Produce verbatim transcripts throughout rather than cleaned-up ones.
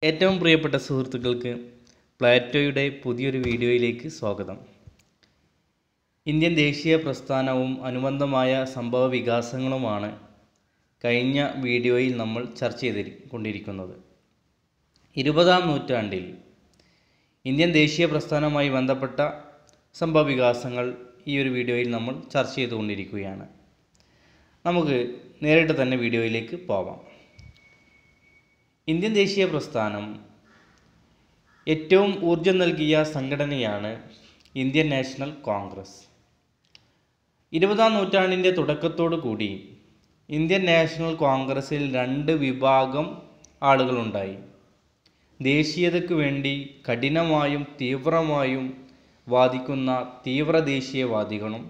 ഏറ്റവും പ്രിയപ്പെട്ട സുഹൃത്തുക്കൾക്ക് പ്ലാറ്റോയുടെ പുതിയൊരു വീഡിയോയിലേക്ക് സ്വാഗതം. ഇന്ത്യൻ ദേശീയ പ്രസ്ഥാനവും അനുബന്ധമായ സംഭവ വികാസങ്ങളുമാണ് കഴിഞ്ഞ വീഡിയോയിൽ നമ്മൾ ചർച്ച ചെയ്ത് കൊണ്ടിരിക്കുന്നത്. ഇരുപതാം നൂറ്റാണ്ടിൽ ഇന്ത്യൻ ദേശീയ പ്രസ്ഥാനവുമായി ബന്ധപ്പെട്ട സംഭവ വികാസങ്ങൾ ഈ ഒരു വീഡിയോയിൽ നമ്മൾ ചർച്ച ചെയ്തുകൊണ്ടിരിക്കുകയാണ്. നമുക്ക് നേരിട്ട് തന്നെ വീഡിയോയിലേക്ക് പോവാം. ഇന്ത്യൻ ദേശീയ പ്രസ്ഥാനം ഏറ്റവും ഊർജം നൽകിയ സംഘടനയാണ് ഇന്ത്യൻ നാഷണൽ കോൺഗ്രസ്. ഇരുപതാം നൂറ്റാണ്ടിൻ്റെ തുടക്കത്തോടു കൂടി ഇന്ത്യൻ നാഷണൽ കോൺഗ്രസിൽ രണ്ട് വിഭാഗം ആളുകളുണ്ടായി. ദേശീയതയ്ക്ക് വേണ്ടി കഠിനമായും തീവ്രമായും വാദിക്കുന്ന തീവ്ര ദേശീയവാദികളും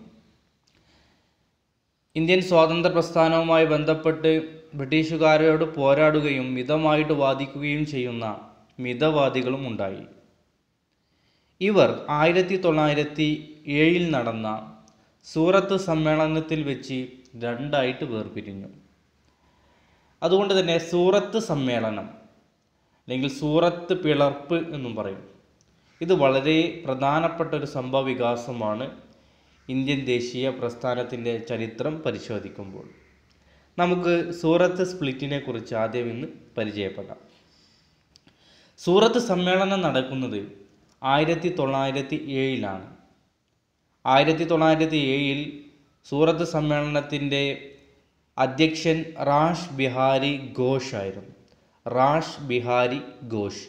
ഇന്ത്യൻ സ്വാതന്ത്ര്യ പ്രസ്ഥാനവുമായി ബന്ധപ്പെട്ട് ബ്രിട്ടീഷുകാരോട് പോരാടുകയും മിതമായിട്ട് വാദിക്കുകയും ചെയ്യുന്ന മിതവാദികളും ഉണ്ടായി. ഇവർ ആയിരത്തി തൊള്ളായിരത്തി ഏഴിൽ നടന്ന സൂറത്ത് സമ്മേളനത്തിൽ വെച്ച് രണ്ടായിട്ട് വേർപിരിഞ്ഞു. അതുകൊണ്ട് തന്നെ സൂറത്ത് സമ്മേളനം അല്ലെങ്കിൽ സൂറത്ത് പിളർപ്പ് എന്നും പറയും. ഇത് വളരെ പ്രധാനപ്പെട്ട ഒരു സംഭവ വികാസമാണ് ഇന്ത്യൻ ദേശീയ പ്രസ്ഥാനത്തിൻ്റെ ചരിത്രം പരിശോധിക്കുമ്പോൾ. നമുക്ക് സൂറത്ത് സ്പ്ലിറ്റിനെ കുറിച്ച് ആദ്യം ഇന്ന് പരിചയപ്പെടാം. സൂറത്ത് സമ്മേളനം നടക്കുന്നത് ആയിരത്തി തൊള്ളായിരത്തി ഏഴിലാണ്. ആയിരത്തി തൊള്ളായിരത്തി ഏഴിൽ സൂറത്ത് സമ്മേളനത്തിൻ്റെ അധ്യക്ഷൻ റാഷ് ബിഹാരി ഘോഷ് ആയിരുന്നു. റാഷ് ബിഹാരി ഘോഷ്.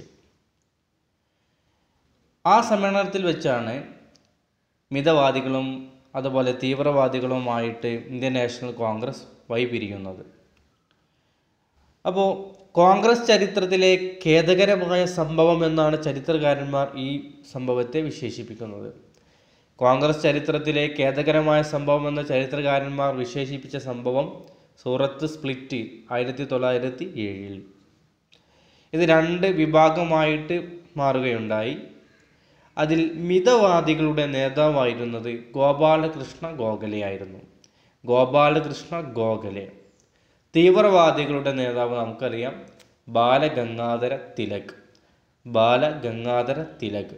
ആ സമ്മേളനത്തിൽ വെച്ചാണ് മിതവാദികളും അതുപോലെ തീവ്രവാദികളുമായിട്ട് ഇന്ത്യൻ നാഷണൽ കോൺഗ്രസ് വഴിപിരിയുന്നത്. അപ്പോൾ കോൺഗ്രസ് ചരിത്രത്തിലെ ഖേദകരമായ സംഭവം എന്നാണ് ചരിത്രകാരന്മാർ ഈ സംഭവത്തെ വിശേഷിപ്പിക്കുന്നത്. കോൺഗ്രസ് ചരിത്രത്തിലെ ഖേദകരമായ സംഭവം എന്ന ചരിത്രകാരന്മാർ വിശേഷിപ്പിച്ച സംഭവം സൂറത്ത് സ്പ്ലിറ്റ് ആയിരത്തി തൊള്ളായിരത്തി ഏഴിൽ. ഇത് രണ്ട് വിഭാഗമായിട്ട് മാറുകയുണ്ടായി. അതിൽ മിതവാദികളുടെ നേതാവായിരുന്നത് ഗോപാലകൃഷ്ണ ഗോഖലെ ആയിരുന്നു. ഗോപാലകൃഷ്ണ ഗോഖലെ. തീവ്രവാദികളുടെ നേതാവ് നമുക്കറിയാം ബാലഗംഗാധര തിലക്. ബാലഗംഗാധര തിലക്.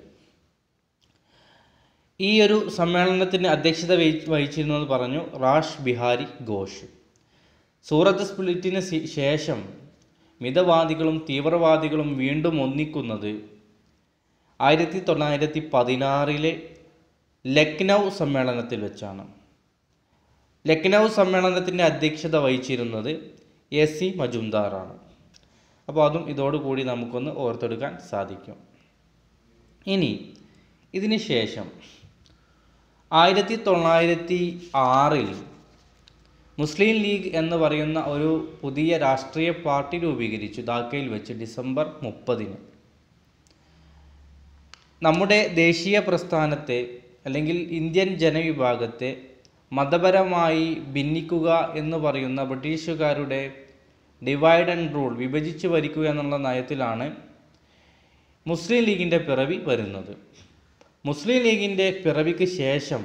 ഈ ഒരു സമ്മേളനത്തിന് അധ്യക്ഷത വഹിച്ചിരുന്നത് പറഞ്ഞു റാഷ് ബിഹാരി ഘോഷ്. സൂറത്ത് സ്പ്ലിറ്റിന് ശേഷം മിതവാദികളും തീവ്രവാദികളും വീണ്ടും ഒന്നിക്കുന്നത് ആയിരത്തി തൊള്ളായിരത്തി പതിനാറിലെ ലക്നൗ സമ്മേളനത്തിൽ വെച്ചാണ്. ലക്നൗ സമ്മേളനത്തിൻ്റെ അധ്യക്ഷത വഹിച്ചിരുന്നത് എ സി മജുംദാറാണ്. അപ്പോൾ അതും ഇതോടുകൂടി നമുക്കൊന്ന് ഓർത്തെടുക്കാൻ സാധിക്കും. ഇനി ഇതിന് ശേഷം ആയിരത്തി തൊള്ളായിരത്തി ആറിൽ മുസ്ലിം ലീഗ് എന്ന് പറയുന്ന ഒരു പുതിയ രാഷ്ട്രീയ പാർട്ടി രൂപീകരിച്ചു ധാക്കയിൽ വെച്ച് ഡിസംബർ മുപ്പതിന്. നമ്മുടെ ദേശീയ പ്രസ്ഥാനത്തെ അല്ലെങ്കിൽ ഇന്ത്യൻ ജനവിഭാഗത്തെ മതപരമായി ഭിന്നിക്കുക എന്ന് പറയുന്ന ബ്രിട്ടീഷുകാരുടെ ഡിവൈഡ് ആൻഡ് റൂൾ, വിഭജിച്ച് ഭരിക്കുക എന്നുള്ള നയത്തിലാണ് മുസ്ലിം ലീഗിൻ്റെ പിറവി വരുന്നത്. മുസ്ലിം ലീഗിൻ്റെ പിറവിക്ക് ശേഷം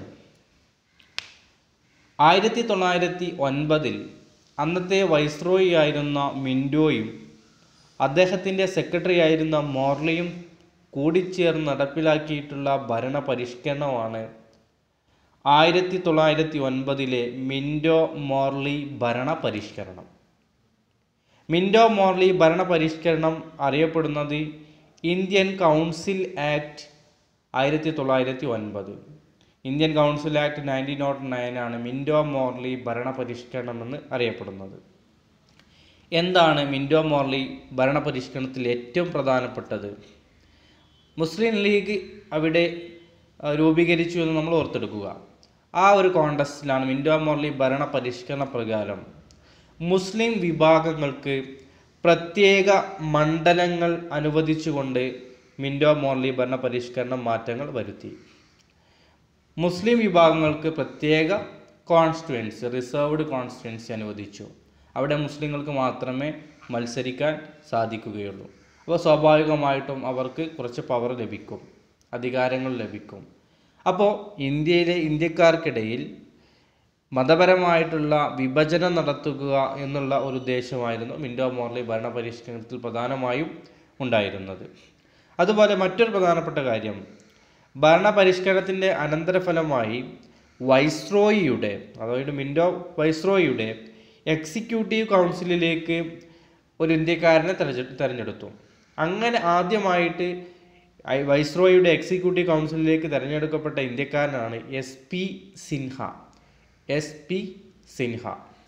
ആയിരത്തി തൊള്ളായിരത്തി ഒൻപതിൽ അന്നത്തെ വൈസ്രോയി ആയിരുന്ന മിൻറ്റോയും അദ്ദേഹത്തിൻ്റെ സെക്രട്ടറി ആയിരുന്ന മോർലിയും കൂടിച്ചേർന്ന് നടപ്പിലാക്കിയിട്ടുള്ള ഭരണ പരിഷ്കരണമാണ് ആയിരത്തി തൊള്ളായിരത്തി ഒൻപതിലെ മിൻറ്റോ മോർലി ഭരണ പരിഷ്കരണം. മിൻറ്റോ മോർലി ഭരണ പരിഷ്കരണം അറിയപ്പെടുന്നത് ഇന്ത്യൻ കൗൺസിൽ ആക്ട് ആയിരത്തി തൊള്ളായിരത്തി ഒൻപത്. Indian Council Act nineteen nought nine ആണ് മിൻറ്റോ മോർലി ഭരണ പരിഷ്കരണം എന്ന് അറിയപ്പെടുന്നത്. എന്താണ് മിൻറ്റോ മോർലി ഭരണ പരിഷ്കരണത്തിൽ ഏറ്റവും പ്രധാനപ്പെട്ടത്? മുസ്ലിം ലീഗ് അവിടെ രൂപീകരിച്ചു എന്ന് നമ്മൾ ഓർത്തെടുക്കുക. ആ ഒരു കോണ്ടസ്റ്റിലാണ് മിൻറ്റോ മോർലി ഭരണ പരിഷ്കരണ പ്രകാരം മുസ്ലിം വിഭാഗങ്ങൾക്ക് പ്രത്യേക മണ്ഡലങ്ങൾ അനുവദിച്ചുകൊണ്ട് മിൻറ്റോ മോർലി ഭരണ പരിഷ്കരണം മാറ്റങ്ങൾ വരുത്തി. മുസ്ലിം വിഭാഗങ്ങൾക്ക് പ്രത്യേക കോൺസ്റ്റിറ്റ്യുവൻസി, റിസർവ്ഡ് കോൺസ്റ്റിറ്റ്യുവൻസി അനുവദിച്ചു. അവിടെ മുസ്ലിങ്ങൾക്ക് മാത്രമേ മത്സരിക്കാൻ സാധിക്കുകയുള്ളൂ. അപ്പോൾ സ്വാഭാവികമായിട്ടും അവർക്ക് കുറച്ച് പവർ ലഭിക്കും, അധികാരങ്ങൾ ലഭിക്കും. അപ്പോൾ ഇന്ത്യയിലെ ഇന്ത്യക്കാർക്കിടയിൽ മതപരമായിട്ടുള്ള വിഭജനം നടത്തുക എന്നുള്ള ഒരു ഉദ്ദേശമായിരുന്നു മിൻറ്റോ മോർലി ഭരണപരിഷ്കരണത്തിൽ പ്രധാനമായും ഉണ്ടായിരുന്നത്. അതുപോലെ മറ്റൊരു പ്രധാനപ്പെട്ട കാര്യം, ഭരണപരിഷ്കരണത്തിൻ്റെ അനന്തരഫലമായി വൈസ്രോയിയുടെ അതായത് മിൻറ്റോ വൈസ്രോയിയുടെ എക്സിക്യൂട്ടീവ് കൗൺസിലിലേക്ക് ഒരു ഇന്ത്യക്കാരനെ തിരഞ്ഞെടുത്തു. അങ്ങനെ ആദ്യമായിട്ട് വൈസ്രോയിയുടെ എക്സിക്യൂട്ടീവ് കൗൺസിലിലേക്ക് തിരഞ്ഞെടുക്കപ്പെട്ട ഇന്ത്യക്കാരനാണ് S P Sinha. S P Sinha.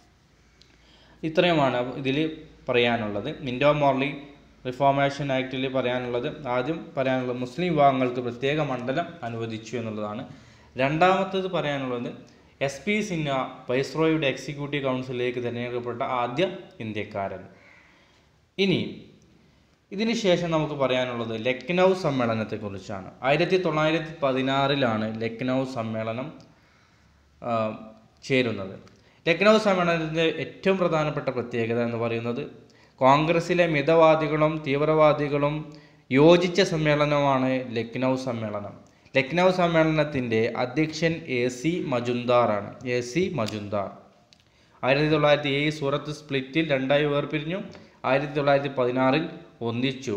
ഇത്രയുമാണ് ഇതിൽ പറയാനുള്ളത്. മിൻറ്റോ മോർലി റിഫോർമേഷൻ ആക്ടിൽ പറയാനുള്ളത്, ആദ്യം പറയാനുള്ളത് മുസ്ലിം വിഭാഗങ്ങൾക്ക് പ്രത്യേക മണ്ഡലം അനുവദിച്ചു എന്നുള്ളതാണ്. രണ്ടാമത്തേത് പറയാനുള്ളത് എസ് പി സിൻഹ വൈസ്രോയിയുടെ എക്സിക്യൂട്ടീവ് കൗൺസിലിലേക്ക് തിരഞ്ഞെടുക്കപ്പെട്ട ആദ്യ ഇന്ത്യക്കാരൻ. ഇനി ഇതിന് ശേഷം നമുക്ക് പറയാനുള്ളത് ലക്നൗ സമ്മേളനത്തെക്കുറിച്ചാണ്. ആയിരത്തി തൊള്ളായിരത്തി പതിനാറിലാണ് ലക്നൗ സമ്മേളനം ചേരുന്നത്. ലക്നൗ സമ്മേളനത്തിൻ്റെ ഏറ്റവും പ്രധാനപ്പെട്ട പ്രത്യേകത എന്ന് പറയുന്നത് കോൺഗ്രസിലെ മിതവാദികളും തീവ്രവാദികളും യോജിച്ച സമ്മേളനമാണ് ലക്നൗ സമ്മേളനം. ലക്നൗ സമ്മേളനത്തിൻ്റെ അധ്യക്ഷൻ എ സി മജുംദാറാണ്. എ സി മജുംദാർ ആയിരത്തി തൊള്ളായിരത്തി ഏഴ് സൂറത്ത് സ്പ്ലിറ്റിൽ രണ്ടായി വേർപിരിഞ്ഞു. ആയിരത്തി തൊള്ളായിരത്തി പതിനാറിൽ ഒന്നിച്ചു.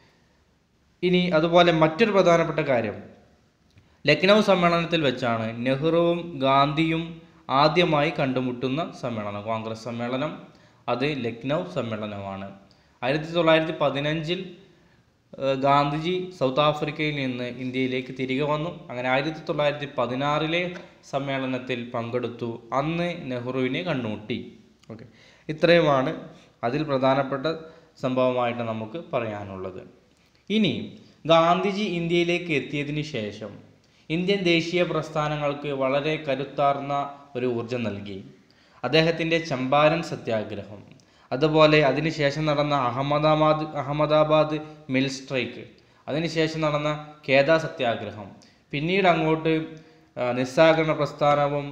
ഇനി അതുപോലെ മറ്റൊരു പ്രധാനപ്പെട്ട കാര്യം, ലക്നൗ സമ്മേളനത്തിൽ വെച്ചാണ് നെഹ്റുവും ഗാന്ധിയും ആദ്യമായി കണ്ടുമുട്ടുന്ന സമ്മേളനം. കോൺഗ്രസ് സമ്മേളനം അത് ലക്നൗ സമ്മേളനമാണ്. ആയിരത്തി തൊള്ളായിരത്തി പതിനഞ്ചിൽ ഗാന്ധിജി സൗത്ത് ആഫ്രിക്കയിൽ നിന്ന് ഇന്ത്യയിലേക്ക് തിരികെ വന്നു. അങ്ങനെ ആയിരത്തി തൊള്ളായിരത്തി പതിനാറിലെ സമ്മേളനത്തിൽ പങ്കെടുത്തു. അന്ന് നെഹ്റുവിനെ കണ്ടുമുട്ടി. ഓക്കെ, ഇത്രയുമാണ് അതിൽ പ്രധാനപ്പെട്ട സംഭവമായിട്ട് നമുക്ക് പറയാനുള്ളത്. ഇനി ഗാന്ധിജി ഇന്ത്യയിലേക്ക് എത്തിയതിന് ശേഷം ഇന്ത്യൻ ദേശീയ പ്രസ്ഥാനങ്ങൾക്ക് വളരെ കരുത്താർന്ന ഒരു ഊർജം നൽകി. അദ്ദേഹത്തിൻ്റെ ചമ്പാരൻ സത്യാഗ്രഹം, അതുപോലെ അതിനുശേഷം നടന്ന അഹമ്മദാബാദ് അഹമ്മദാബാദ് മിൽ സ്ട്രൈക്ക്, അതിനുശേഷം നടന്ന ഖേദ സത്യാഗ്രഹം, പിന്നീട് അങ്ങോട്ട് നിസ്സഹകരണ പ്രസ്ഥാനവും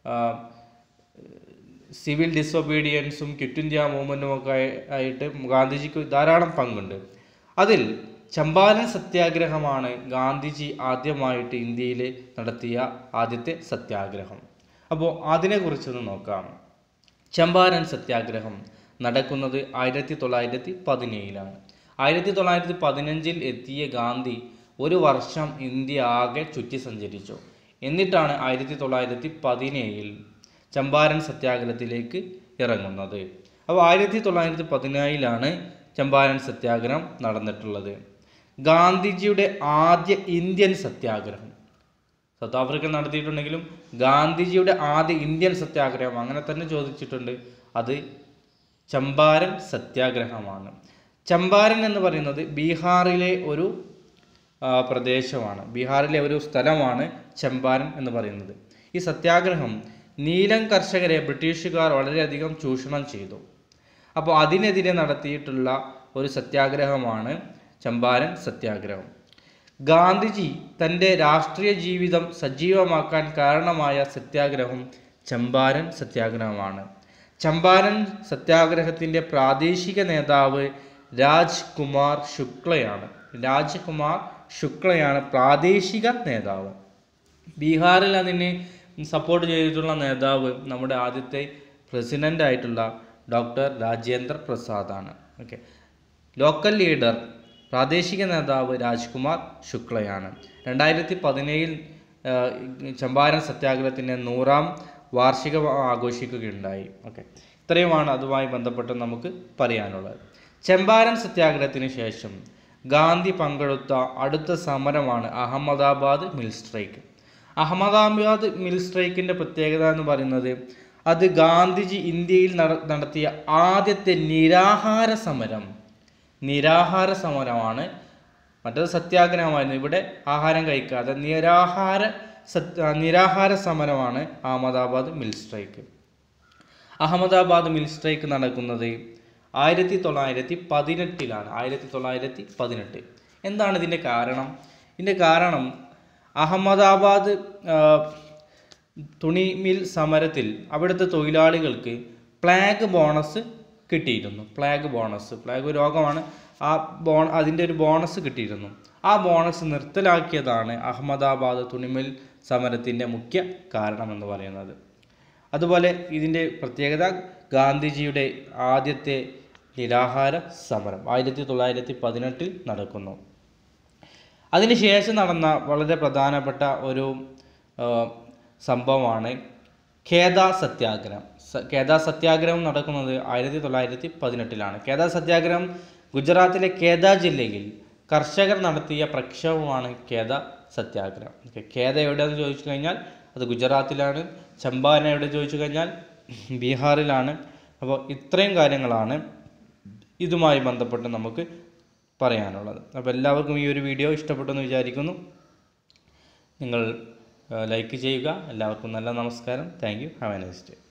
സിവിൽ ഡിസൊബീഡിയൻസും ക്വിറ്റ് ഇന്ത്യ മൂവ്മെൻറ്റും ഒക്കെ ആയിട്ട് ഗാന്ധിജിക്ക് ധാരാളം പങ്കുണ്ട്. അതിൽ ചമ്പാരൻ സത്യാഗ്രഹമാണ് ഗാന്ധിജി ആദ്യമായിട്ട് ഇന്ത്യയിൽ നടത്തിയ ആദ്യത്തെ സത്യാഗ്രഹം. അപ്പോൾ അതിനെക്കുറിച്ചൊന്ന് നോക്കാം. ചമ്പാരൻ സത്യാഗ്രഹം നടക്കുന്നത് ആയിരത്തി തൊള്ളായിരത്തി പതിനേഴിലാണ്. ആയിരത്തി തൊള്ളായിരത്തി പതിനഞ്ചിൽ എത്തിയ ഗാന്ധി ഒരു വർഷം ഇന്ത്യ ആകെ ചുറ്റി സഞ്ചരിച്ചു. എന്നിട്ടാണ് ആയിരത്തി തൊള്ളായിരത്തി പതിനേഴിൽ ചമ്പാരൻ സത്യാഗ്രഹത്തിലേക്ക് ഇറങ്ങുന്നത്. അപ്പോൾ ആയിരത്തി തൊള്ളായിരത്തി പതിനേഴിലാണ് ചമ്പാരൻ സത്യാഗ്രഹം നടന്നിട്ടുള്ളത്. ഗാന്ധിജിയുടെ ആദ്യ ഇന്ത്യൻ സത്യാഗ്രഹം സൗത്ത് ആഫ്രിക്ക നടത്തിയിട്ടുണ്ടെങ്കിലും ഗാന്ധിജിയുടെ ആദ്യ ഇന്ത്യൻ സത്യാഗ്രഹം അങ്ങനെ തന്നെ ചോദിച്ചിട്ടുണ്ട്. അത് ചമ്പാരൻ സത്യാഗ്രഹമാണ്. ചമ്പാരൻ എന്ന് പറയുന്നത് ബീഹാറിലെ ഒരു പ്രദേശമാണ്, ബീഹാറിലെ ഒരു സ്ഥലമാണ് ചമ്പാരൻ എന്ന് പറയുന്നത്. ഈ സത്യാഗ്രഹം നീലം കർഷകരെ ബ്രിട്ടീഷുകാർ വളരെയധികം ചൂഷണം ചെയ്തു. അപ്പോൾ അതിനെതിരെ നടത്തിയിട്ടുള്ള ഒരു സത്യാഗ്രഹമാണ് ചമ്പാരൻ സത്യാഗ്രഹം. ഗാന്ധിജി തൻ്റെ രാഷ്ട്രീയ ജീവിതം സജീവമാക്കാൻ കാരണമായ സത്യാഗ്രഹം ചമ്പാരൻ സത്യാഗ്രഹമാണ്. ചമ്പാരൻ സത്യാഗ്രഹത്തിൻ്റെ പ്രാദേശിക നേതാവ് രാജ്കുമാർ ശുക്ലയാണ്. രാജ്കുമാർ ശുക്ലയാണ് പ്രാദേശിക നേതാവ്. ബീഹാറിൽ അതിന് സപ്പോർട്ട് ചെയ്തിട്ടുള്ള നേതാവ് നമ്മുടെ ആദ്യത്തെ പ്രസിഡൻ്റ് ആയിട്ടുള്ള ഡോക്ടർ രാജേന്ദ്ര പ്രസാദാണ്. ഓക്കെ, ലോക്കൽ ലീഡർ പ്രാദേശിക നേതാവ് രാജ്കുമാർ ശുക്ലയാണ്. രണ്ടായിരത്തി പതിനേഴിൽ ചമ്പാരൻ സത്യാഗ്രഹത്തിൻ്റെ നൂറാം വാർഷികം ആഘോഷിക്കുകയുണ്ടായി. ഓക്കെ, ഇത്രയുമാണ് അതുമായി ബന്ധപ്പെട്ട് നമുക്ക് പറയാനുള്ളത്. ചമ്പാരൻ സത്യാഗ്രഹത്തിന് ശേഷം ഗാന്ധി പങ്കെടുത്ത അടുത്ത സമരമാണ് Ahmedabad mill strike. Ahmedabad mill സ്ട്രൈക്കിൻ്റെ പ്രത്യേകത എന്ന് പറയുന്നത് അത് ഗാന്ധിജി ഇന്ത്യയിൽ നടത്തിയ ആദ്യത്തെ നിരാഹാര സമരം നിരാഹാര സമരമാണ്. മറ്റത് സത്യാഗ്രഹമായിരുന്നു. ഇവിടെ ആഹാരം കഴിക്കാതെ നിരാഹാര സത്യ നിരാഹാര സമരമാണ് Ahmedabad mill strike. Ahmedabad mill strike നടക്കുന്നത് ആയിരത്തി തൊള്ളായിരത്തി പതിനെട്ടിലാണ്. ആയിരത്തി തൊള്ളായിരത്തി പതിനെട്ട് എന്താണ് ഇതിൻ്റെ കാരണം? ഇതിൻ്റെ കാരണം അഹമ്മദാബാദ് തുണി മിൽ സമരത്തിൽ അവിടുത്തെ തൊഴിലാളികൾക്ക് പ്ലാഗ് ബോണസ് കിട്ടിയിരുന്നു. പ്ലാഗ് ബോണസ് പ്ലാഗ് രോഗമാണ്. ആ ബോ അതിൻ്റെ ഒരു ബോണസ് കിട്ടിയിരുന്നു. ആ ബോണസ് നിർത്തലാക്കിയതാണ് അഹമ്മദാബാദ് തുണിമിൽ സമരത്തിൻ്റെ മുഖ്യ കാരണമെന്ന് പറയുന്നത്. അതുപോലെ ഇതിൻ്റെ പ്രത്യേകത ഗാന്ധിജിയുടെ ആദ്യത്തെ നിരാഹാര സമരം ആയിരത്തി തൊള്ളായിരത്തി പതിനെട്ടിൽ നടക്കുന്നു. അതിനുശേഷം നടന്ന വളരെ പ്രധാനപ്പെട്ട ഒരു സംഭവമാണ് ഖേദ സത്യാഗ്രഹം. ഖേദ സത്യാഗ്രഹം നടക്കുന്നത് ആയിരത്തി തൊള്ളായിരത്തി പതിനെട്ടിലാണ്. ഖേദ സത്യാഗ്രഹം ഗുജറാത്തിലെ ഖേദ ജില്ലയിൽ കർഷകർ നടത്തിയ പ്രക്ഷോഭമാണ് ഖേദ സത്യാഗ്രഹം. ഖേദ എവിടെയെന്ന് ചോദിച്ചു കഴിഞ്ഞാൽ അത് ഗുജറാത്തിലാണ്. ചമ്പാരൻ എവിടെ ചോദിച്ചു കഴിഞ്ഞാൽ ബീഹാറിലാണ്. അപ്പോൾ ഇത്രയും കാര്യങ്ങളാണ് ഇതുമായി ബന്ധപ്പെട്ട് നമുക്ക് പറയാനുള്ളത്. അപ്പോൾ എല്ലാവർക്കും ഈ ഒരു വീഡിയോ ഇഷ്ടപ്പെട്ടെന്ന് വിചാരിക്കുന്നു. നിങ്ങൾ ലൈക്ക് ചെയ്യുക. എല്ലാവർക്കും നല്ല നമസ്കാരം. Thank you. Have a nice day.